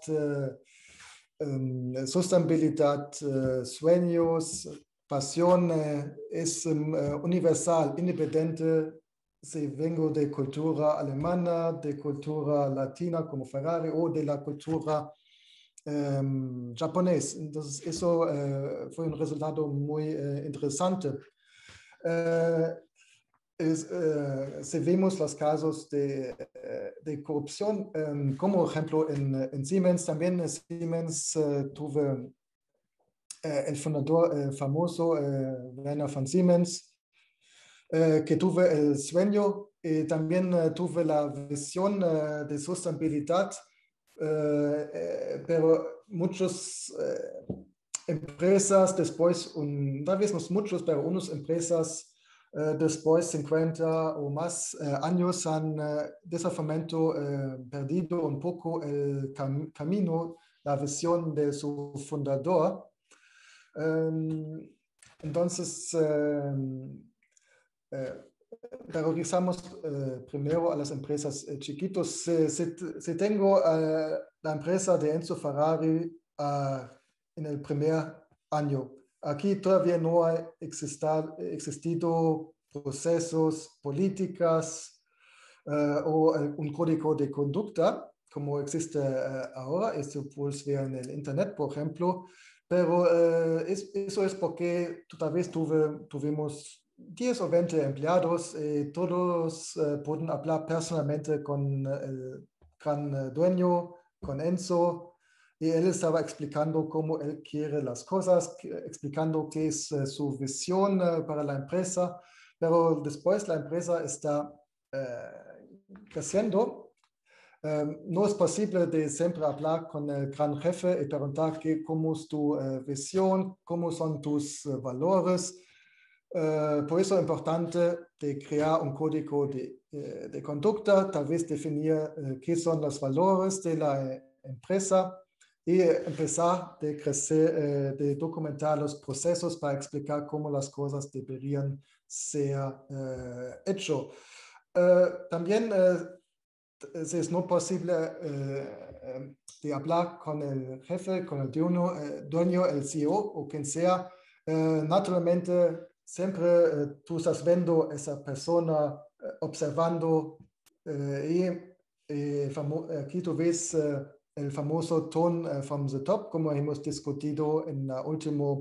sostenibilidad, sueños, pasión es universal, independiente si vengo de cultura alemana, de cultura latina como Ferrari o de la cultura japonés. Entonces, eso fue un resultado muy interesante. Si vemos los casos de corrupción, como ejemplo en Siemens, también Siemens tuve el fundador famoso, Werner von Siemens, que tuve el sueño y también tuve la visión de sostenibilidad, pero muchas empresas después, tal vez no muchos, pero unas empresas después 50 o más años han de ese momento perdido un poco el camino, la visión de su fundador. Entonces, priorizamos primero a las empresas chiquitos. Si tengo la empresa de Enzo Ferrari en el primer año, aquí todavía no ha existido procesos, políticas o un código de conducta como existe ahora. Esto puedes ver en el Internet, por ejemplo. Pero eso es porque tal vez tuvimos 10 o 20 empleados. Todos pueden hablar personalmente con el gran dueño, con Enzo. Y él estaba explicando cómo él quiere las cosas, explicando qué es su visión para la empresa. Pero después la empresa está creciendo. No es posible de siempre hablar con el gran jefe y preguntar cómo es tu visión, cómo son tus valores. Por eso es importante de crear un código de conducta, tal vez definir qué son los valores de la empresa y empezar de crecer, de documentar los procesos para explicar cómo las cosas deberían ser hechas. También es no posible de hablar con el jefe, con el dueño, el CEO o quien sea. Naturalmente, siempre tú estás viendo a esa persona, observando aquí tú ves el famoso tone from the top, como hemos discutido en la última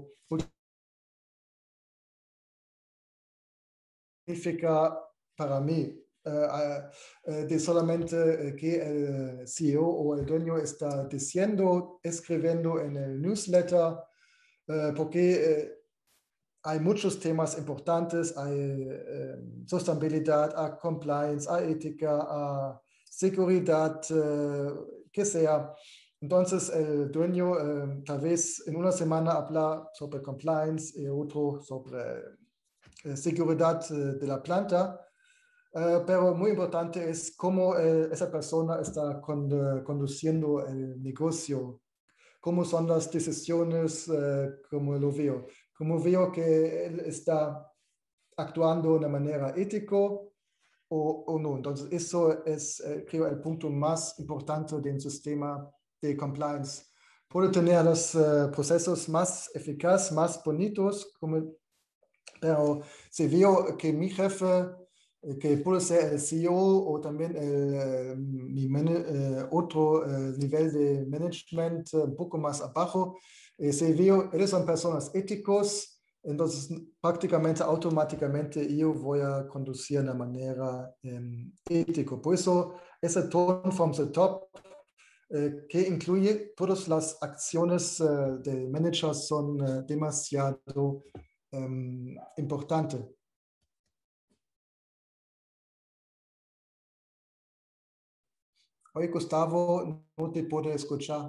significa para mí de solamente que el CEO o el dueño está diciendo, escribiendo en el newsletter, porque hay muchos temas importantes, hay sostenibilidad, hay compliance, hay ética, hay seguridad, que sea. Entonces el dueño tal vez en una semana habla sobre compliance y otro sobre seguridad de la planta. Pero muy importante es cómo esa persona está conduciendo el negocio, cómo son las decisiones, cómo lo veo. Como veo que él está actuando de una manera ética o no. Entonces, eso es, creo, el punto más importante de un sistema de compliance. Puede tener los procesos más eficaces, más bonitos, pero si veo que mi jefe, que puede ser el CEO o también otro nivel de management un poco más abajo, si veo, ellos son personas éticos, entonces prácticamente automáticamente yo voy a conducir de manera ética. Por eso ese tone from the top que incluye todas las acciones del manager son demasiado importante. Oye, Gustavo, no te puedo escuchar.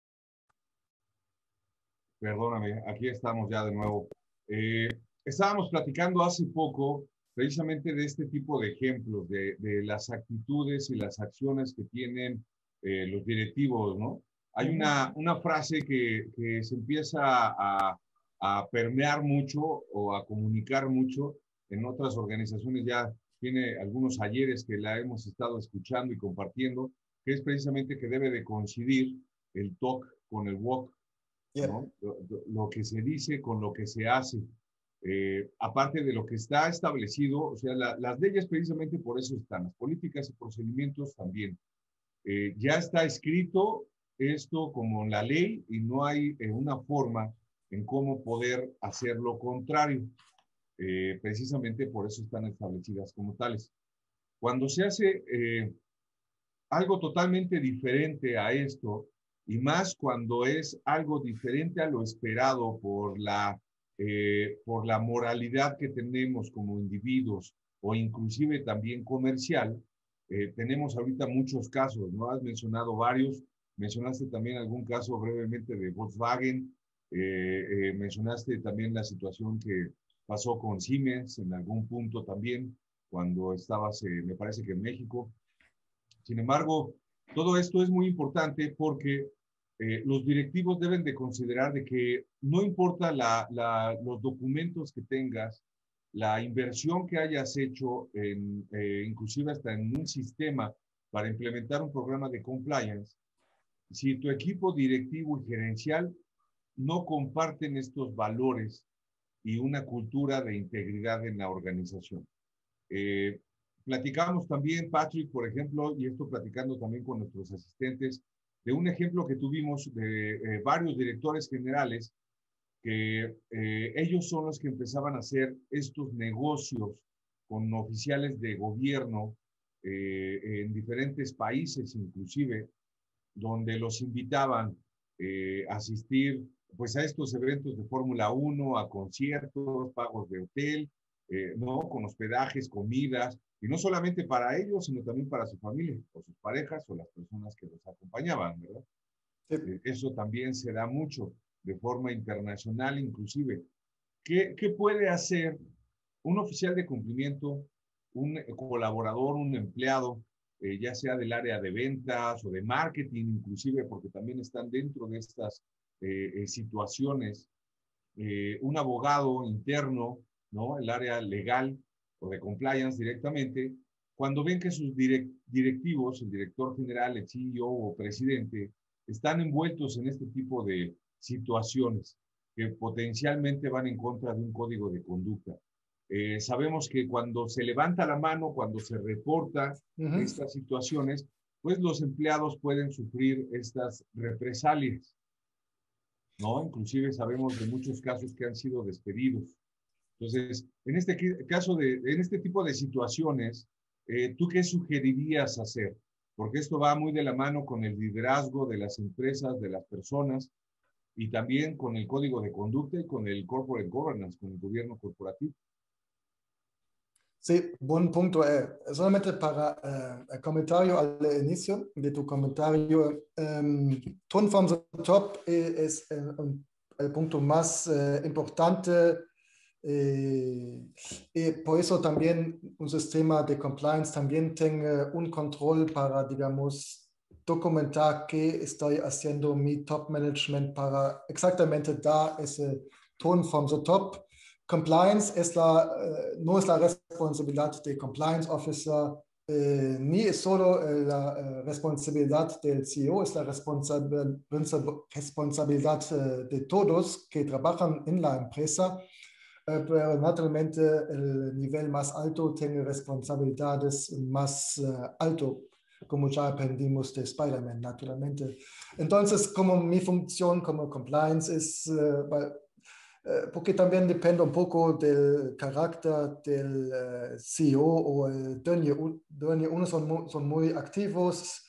Perdóname, aquí estamos ya de nuevo. Estábamos platicando hace poco precisamente de este tipo de ejemplos, de las actitudes y las acciones que tienen los directivos, ¿no? Hay una frase que se empieza a permear mucho o a comunicar mucho en otras organizaciones. Ya tiene algunos ayeres que la hemos estado escuchando y compartiendo, que es precisamente que debe de coincidir el talk con el walk, ¿no? Lo que se dice con lo que se hace. Aparte de lo que está establecido, o sea, las leyes precisamente por eso están, las políticas y procedimientos también. Ya está escrito esto como en la ley y no hay una forma en cómo poder hacer lo contrario. Precisamente por eso están establecidas como tales. Cuando se hace algo totalmente diferente a esto, y más cuando es algo diferente a lo esperado por la moralidad que tenemos como individuos o inclusive también comercial, tenemos ahorita muchos casos, ¿no? Has mencionado varios, mencionaste también algún caso brevemente de Volkswagen, mencionaste también la situación que pasó con Siemens en algún punto también, cuando estabas, me parece que en México. Sin embargo, todo esto es muy importante porque los directivos deben de considerar de que no importa los documentos que tengas, la inversión que hayas hecho, inclusive hasta en un sistema para implementar un programa de compliance, si tu equipo directivo y gerencial no comparten estos valores y una cultura de integridad en la organización. Platicamos también, Patrick, por ejemplo, y esto platicando también con nuestros asistentes, de un ejemplo que tuvimos de varios directores generales que ellos son los que empezaban a hacer estos negocios con oficiales de gobierno en diferentes países inclusive, donde los invitaban a asistir pues a estos eventos de Fórmula 1, a conciertos, pagos de hotel, ¿no? Con hospedajes, comidas, y no solamente para ellos, sino también para su familia, o sus parejas, o las personas que los acompañaban, ¿verdad? Eso también se da mucho de forma internacional inclusive. ¿Qué puede hacer un oficial de cumplimiento, un colaborador, un empleado, ya sea del área de ventas o de marketing inclusive, porque también están dentro de estas situaciones, un abogado interno, ¿no? El área legal o de compliance directamente, cuando ven que sus directivos, el director general, el CEO o presidente, están envueltos en este tipo de situaciones que potencialmente van en contra de un código de conducta. Sabemos que cuando se levanta la mano, cuando se reporta estas situaciones, pues los empleados pueden sufrir estas represalias, ¿no? Inclusive sabemos de muchos casos que han sido despedidos. Entonces, en este caso, en este tipo de situaciones, ¿tú qué sugerirías hacer? Porque esto va muy de la mano con el liderazgo de las empresas, de las personas, y también con el código de conducta y con el corporate governance, con el gobierno corporativo. Sí, buen punto. Solamente para el comentario al inicio de tu comentario, Turn from the Top es el punto más importante. Y por eso también un sistema de compliance también tenga un control para, digamos, documentar qué estoy haciendo mi top management para exactamente dar ese Turn from the Top. Compliance no es la responsabilidad del compliance officer, ni es solo la responsabilidad del CEO, es la responsabilidad de todos que trabajan en la empresa, pero naturalmente el nivel más alto tiene responsabilidades más alto, como ya aprendimos de Spider-Man, naturalmente. Entonces, como mi función como compliance es porque también depende un poco del carácter del CEO o el dueño. Unos son muy activos,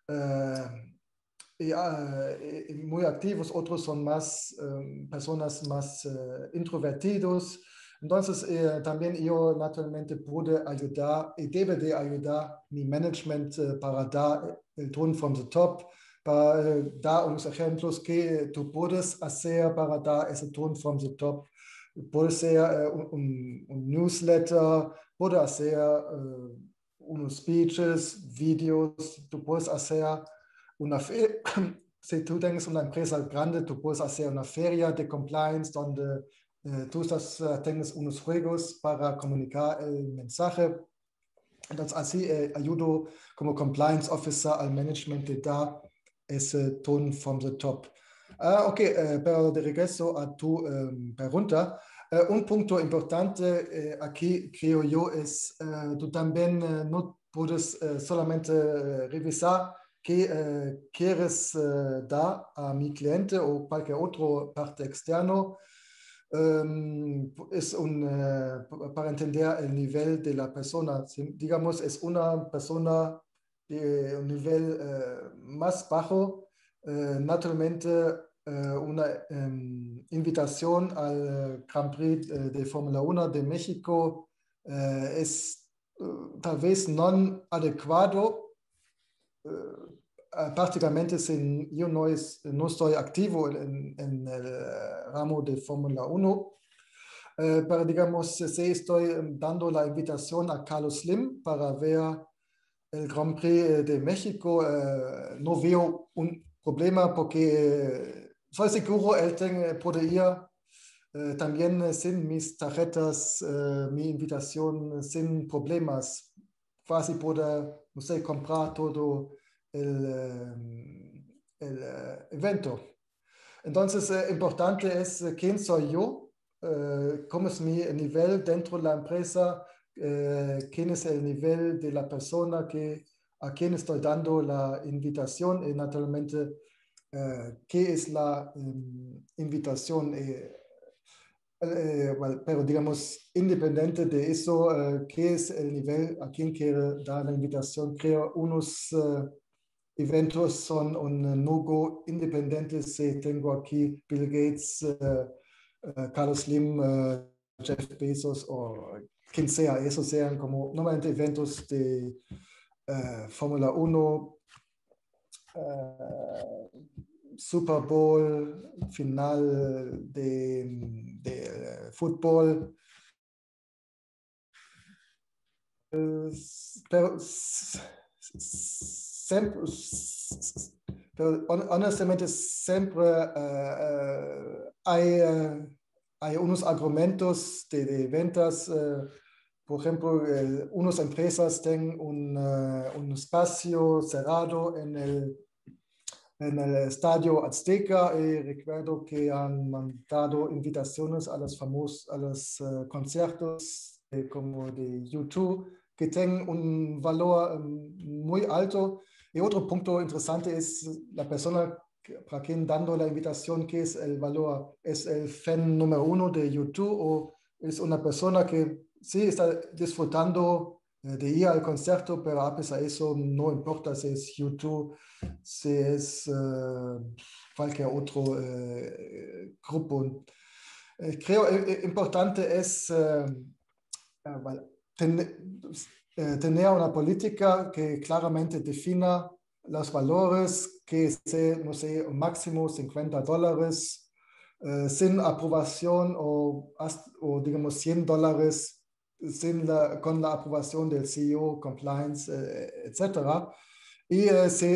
muy activos, otros son más personas más introvertidos. Entonces, también yo naturalmente puedo ayudar y debe de ayudar mi management para dar el turn from the top, para dar unos ejemplos que tú puedes hacer para dar ese turn from the top. Puede ser un newsletter, puede hacer unos speeches, videos, tú puedes hacer una si tú tienes una empresa grande, tú puedes hacer una feria de compliance donde tú tienes unos juegos para comunicar el mensaje. Entonces, así ayudo como compliance officer al management de dar ese turn from the top. Ok, pero de regreso a tu pregunta, un punto importante aquí, creo yo, es tú también no puedes solamente revisar qué quieres dar a mi cliente o cualquier otro parte externo. Es para entender el nivel de la persona. Si, digamos, es una persona de un nivel más bajo, naturalmente una invitación al Grand Prix de Fórmula 1 de México es tal vez no adecuado. Prácticamente si yo no estoy activo en el ramo de Fórmula 1, pero digamos, si estoy dando la invitación a Carlos Slim para ver el Grand Prix de México, no veo un problema porque soy seguro él puede ir también sin mis tarjetas, mi invitación sin problemas. Casi puede, no sé, comprar todo el evento. Entonces, importante es quién soy yo, cómo es mi nivel dentro de la empresa, quién es el nivel de la persona a quien estoy dando la invitación y naturalmente qué es la invitación. Well, pero digamos, independiente de eso, ¿qué es el nivel a quien quiere dar la invitación? Creo unos eventos son un no-go independiente si tengo aquí Bill Gates, Carlos Slim, Jeff Bezos o quien sea. Esos sean como normalmente eventos de Fórmula 1, Super Bowl, final de fútbol. Pero, sempre, pero honestamente siempre hay unos argumentos de ventas. Por ejemplo, unas empresas tienen un espacio cerrado en el Estadio Azteca y recuerdo que han mandado invitaciones a a los conciertos como de YouTube que tienen un valor muy alto. Y otro punto interesante es la persona para quien dando la invitación, ¿qué es el valor? ¿Es el fan número uno de YouTube o es una persona que sí está disfrutando de ir al concierto, pero a pesar de eso no importa si es YouTube, si es cualquier otro grupo? Creo importante es tener una política que claramente defina los valores, que sea, no sé, un máximo $50, sin aprobación o digamos $100 con la aprobación del CEO, compliance, etcétera. Y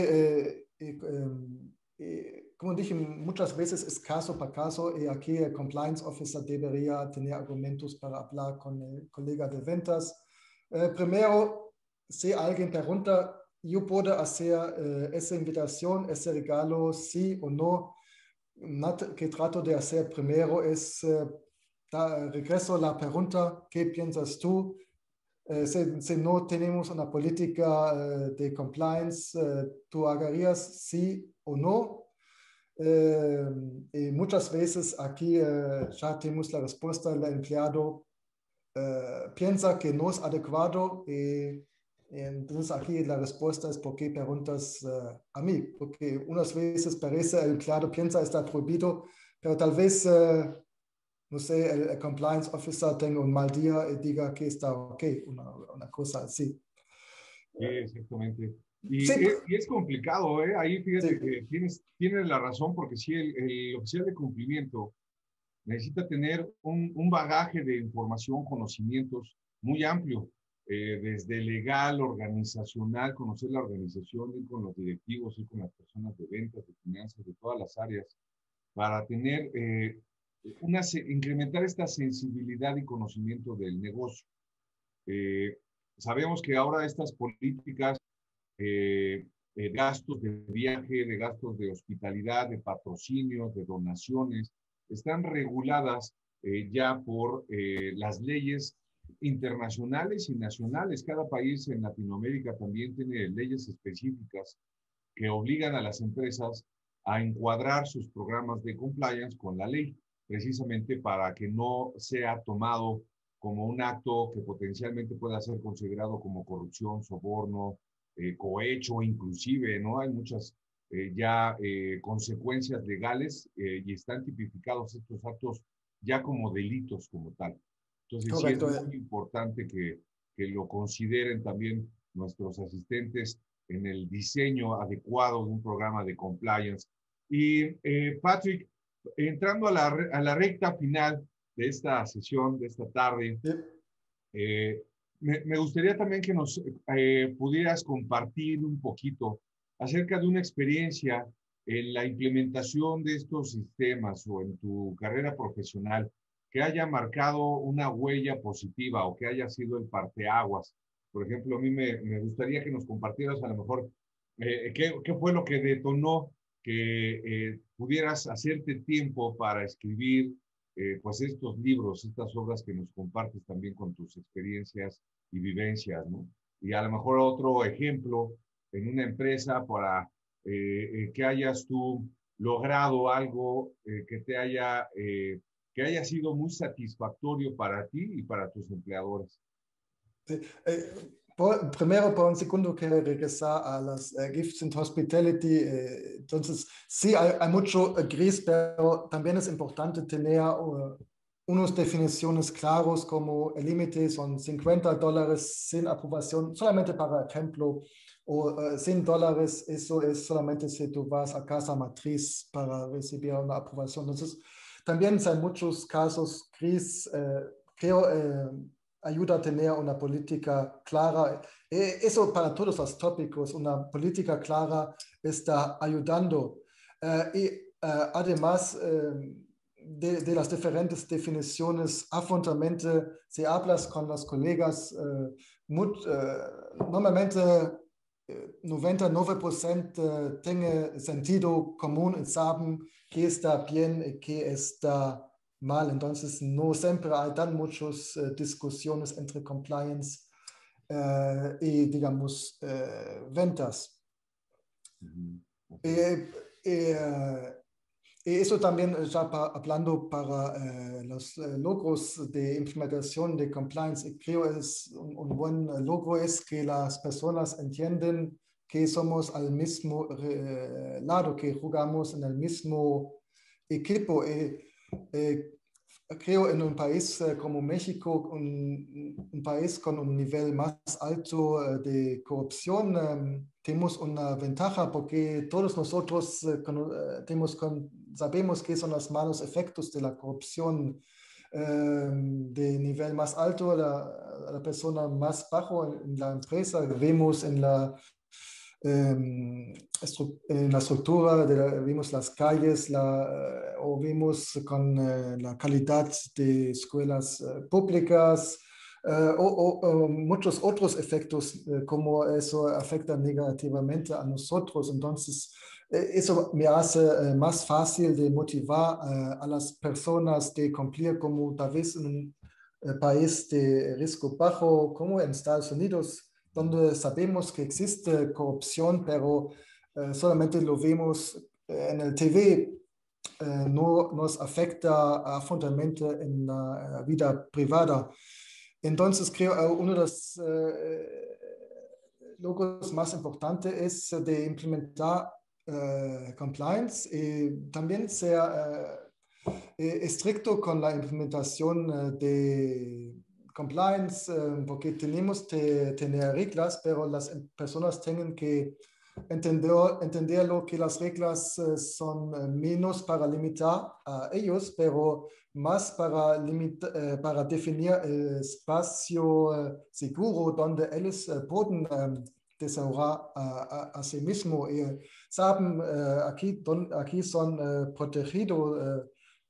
como dije, muchas veces es caso para caso y aquí el compliance officer debería tener argumentos para hablar con el colega de ventas. Primero, si alguien pregunta, yo puedo hacer esa invitación, ese regalo, sí o no. Que trato de hacer primero es, regreso a la pregunta, ¿qué piensas tú? Si no tenemos una política de compliance, ¿tú harías sí o no? Y muchas veces aquí ya tenemos la respuesta, el empleado piensa que no es adecuado y entonces aquí la respuesta es ¿por qué preguntas a mí? Porque unas veces parece el empleado piensa está prohibido, pero tal vez no sé, el compliance officer tenga un mal día y diga que está ok, una cosa así. Sí, exactamente. Sí, Y es complicado, ¿eh? Ahí fíjate sí, que tienes la razón, porque sí, el oficial de cumplimiento necesita tener un bagaje de información, conocimientos muy amplio, desde legal, organizacional, conocer la organización, ir con los directivos, ir con las personas de ventas, de finanzas, de todas las áreas, para tener incrementar esta sensibilidad y conocimiento del negocio. Eh, Sabemos que ahora estas políticas gastos de viaje, de gastos de hospitalidad, de patrocinios, de donaciones, están reguladas ya por las leyes internacionales y nacionales. Cada país en Latinoamérica también tiene leyes específicas que obligan a las empresas a encuadrar sus programas de compliance con la ley, precisamente para que no sea tomado como un acto que potencialmente pueda ser considerado como corrupción, soborno, cohecho, inclusive, ¿no? Hay muchas consecuencias legales y están tipificados estos actos ya como delitos como tal. Entonces sí es correcto. muy importante que lo consideren también nuestros asistentes en el diseño adecuado de un programa de compliance. Y Patrick, entrando a la recta final de esta sesión, de esta tarde, Sí. Me gustaría también que nos pudieras compartir un poquito acerca de una experiencia en la implementación de estos sistemas o en tu carrera profesional que haya marcado una huella positiva o que haya sido el parteaguas. Por ejemplo, a mí me gustaría que nos compartieras a lo mejor qué fue lo que detonó que pudieras hacerte tiempo para escribir pues estos libros, estas obras que nos compartes también con tus experiencias y vivencias, ¿no? Y a lo mejor otro ejemplo en una empresa para que hayas tú logrado algo que haya sido muy satisfactorio para ti y para tus empleadores. Sí. Primero, por un segundo, quiero regresar a las Gifts and Hospitality. Entonces, sí, hay mucho gris, pero también es importante tener unas definiciones claras, como el límite son $50 sin aprobación, solamente para ejemplo, o $100, eso es solamente si tú vas a casa matriz para recibir una aprobación. Entonces, también hay muchos casos gris, creo. Ayuda a tener una política clara. Eso para todos los tópicos, una política clara está ayudando. Además de las diferentes definiciones, afrontamente, si hablas con los colegas, normalmente 99% tiene sentido común y saben qué está bien y qué está mal. Entonces, no siempre hay tan muchas discusiones entre compliance y, digamos, ventas. Y eso también, ya hablando para los logros de implementación de compliance, creo es un buen logro es que las personas entienden que somos al mismo lado, que jugamos en el mismo equipo. Creo en un país como México, un país con un nivel más alto de corrupción, tenemos una ventaja porque todos nosotros sabemos qué son los malos efectos de la corrupción de nivel más alto, la persona más bajo en la empresa. Vemos en la estructura, vimos las calles, o vimos con la calidad de escuelas públicas, o muchos otros efectos, como eso afecta negativamente a nosotros. Entonces, eso me hace más fácil de motivar a las personas de cumplir, como tal vez en un país de riesgo bajo, como en Estados Unidos, donde sabemos que existe corrupción, pero solamente lo vemos en el TV, no nos afecta profundamente en la vida privada. Entonces, creo uno de los logros más importantes es de implementar compliance y también ser estricto con la implementación de compliance, porque tenemos que tener reglas, pero las personas tienen que entender lo que las reglas son menos para limitar a ellos, pero más para definir el espacio seguro donde ellos pueden desarrollar a sí mismos. Saben, aquí son protegidos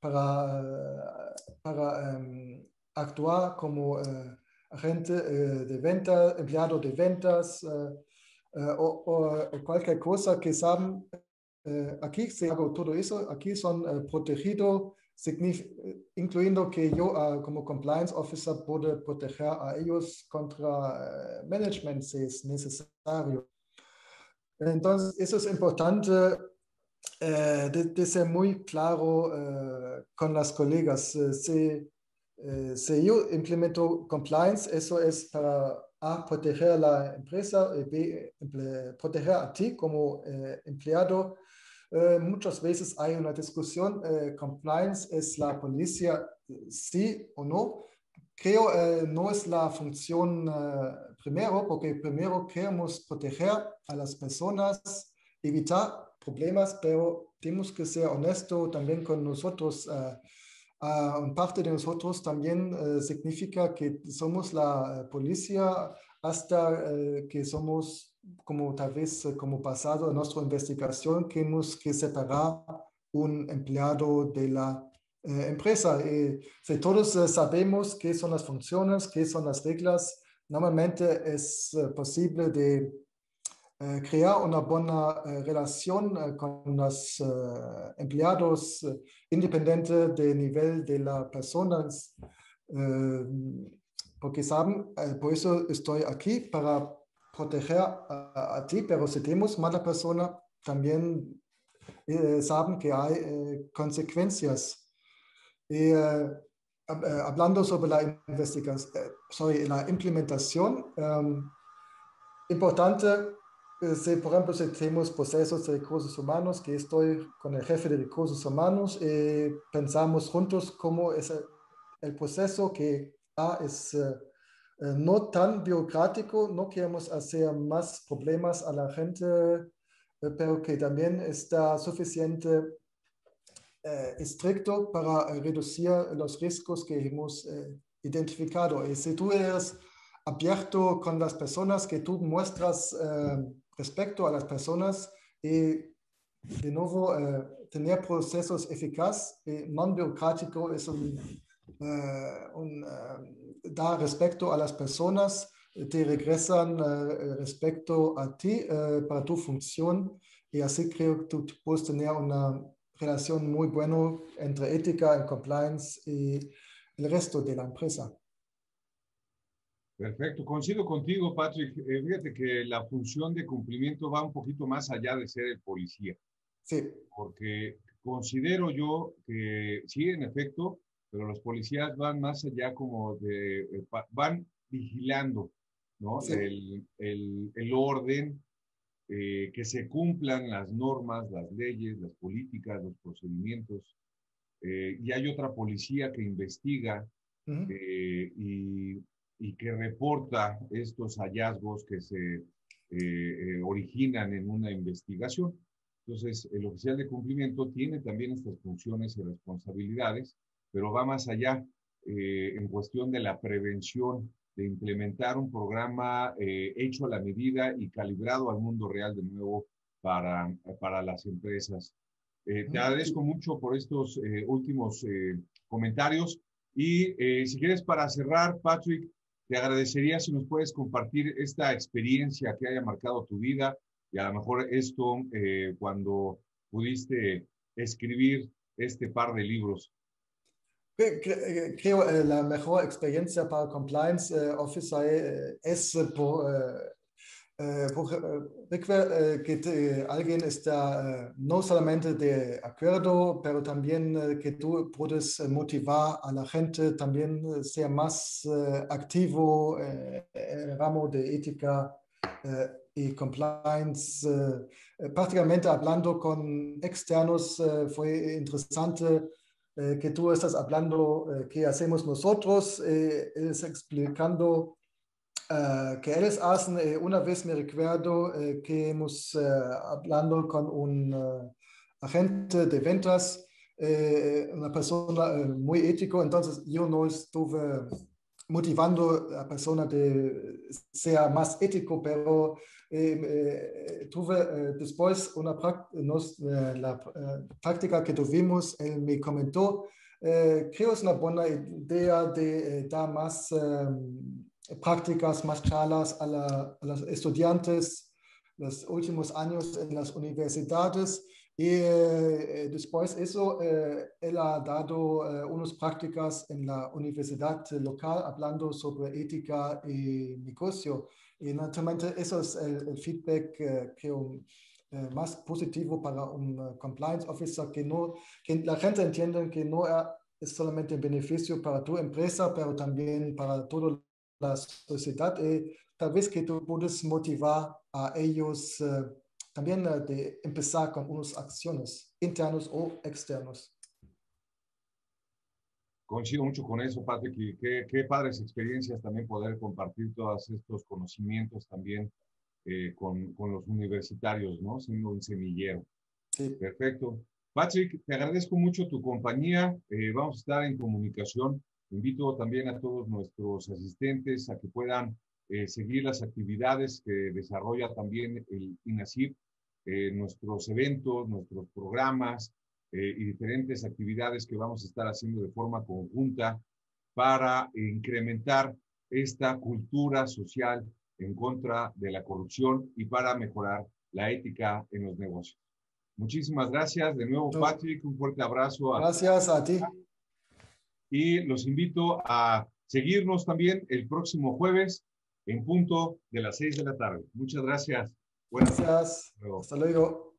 para actuar como agente de ventas, empleado de ventas o cualquier cosa que saben. Aquí se hago todo eso, aquí son protegidos, incluyendo que yo como compliance officer puedo proteger a ellos contra management si es necesario. Entonces, eso es importante de ser muy claro con las colegas. Si yo implemento compliance, eso es para A, proteger a la empresa, y B, proteger a ti como empleado. Muchas veces hay una discusión, compliance es la policía, sí o no. Creo no es la función primero, porque primero queremos proteger a las personas, evitar problemas, pero tenemos que ser honestos también con nosotros. Parte de nosotros también significa que somos la policía hasta que somos, como tal vez como pasado en nuestra investigación, que tenemos que separar un empleado de la empresa. Si todos sabemos qué son las funciones, qué son las reglas, normalmente es posible de crear una buena relación con los empleados independiente del nivel de las personas, porque saben, por eso estoy aquí, para proteger a ti, pero si tenemos mala persona, también saben que hay consecuencias. Y hablando sobre la investigación, sobre la implementación, importante, si, por ejemplo, si tenemos procesos de recursos humanos, que estoy con el jefe de recursos humanos, pensamos juntos cómo es el proceso que es no tan burocrático, no queremos hacer más problemas a la gente, pero que también está suficiente estricto para reducir los riesgos que hemos identificado. Y si tú eres abierto con las personas, que tú muestras respecto a las personas y de nuevo tener procesos eficaces y no burocrático es dar respeto a las personas, te regresan respecto a ti para tu función, y así creo que tú puedes tener una relación muy buena entre ética y compliance y el resto de la empresa. Perfecto, coincido contigo, Patrick. Fíjate que la función de cumplimiento va un poquito más allá de ser el policía, Sí. porque considero yo que sí, en efecto, pero los policías van más allá como de, van vigilando, ¿no? Sí. El orden, que se cumplan las normas, las leyes, las políticas, los procedimientos. Y hay otra policía que investiga y que reporta estos hallazgos que se originan en una investigación. Entonces, el oficial de cumplimiento tiene también estas funciones y responsabilidades, pero va más allá en cuestión de la prevención, de implementar un programa hecho a la medida y calibrado al mundo real de nuevo para las empresas. Te agradezco mucho por estos últimos comentarios y si quieres para cerrar, Patrick, te agradecería si nos puedes compartir esta experiencia que haya marcado tu vida y a lo mejor esto cuando pudiste escribir este par de libros. Creo la mejor experiencia para Compliance Officer es que alguien está no solamente de acuerdo, pero también que tú puedes motivar a la gente también ser más activo en el ramo de ética y compliance. Prácticamente hablando con externos fue interesante que tú estás hablando qué hacemos nosotros, es explicando que ellos hacen. Una vez me recuerdo que hemos hablando con un agente de ventas, una persona muy ético, entonces yo no estuve motivando a la persona de ser más ético, pero tuve después la práctica que tuvimos, él me comentó, creo es una buena idea de dar más prácticas, más charlas a los estudiantes los últimos años en las universidades. Y después eso, él ha dado unas prácticas en la universidad local hablando sobre ética y negocio. Y naturalmente eso es el feedback creo más positivo para un compliance officer, que la gente entiende que no es solamente un beneficio para tu empresa, pero también para toda la sociedad. Tal vez que tú puedes motivar a ellos también de empezar con unas acciones internas o externas. Coincido mucho con eso, Patrick, y qué padres experiencias también poder compartir todos estos conocimientos también con los universitarios, ¿no? Siendo un semillero. Sí. Perfecto. Patrick, te agradezco mucho tu compañía. Vamos a estar en comunicación. Invito también a todos nuestros asistentes a que puedan seguir las actividades que desarrolla también el INACIP, nuestros eventos, nuestros programas y diferentes actividades que vamos a estar haciendo de forma conjunta para incrementar esta cultura social en contra de la corrupción y para mejorar la ética en los negocios. Muchísimas gracias de nuevo, Patrick. Un fuerte abrazo. Gracias a ti. Y los invito a seguirnos también el próximo jueves en punto de las 6 de la tarde. Muchas gracias. Gracias. Hasta luego.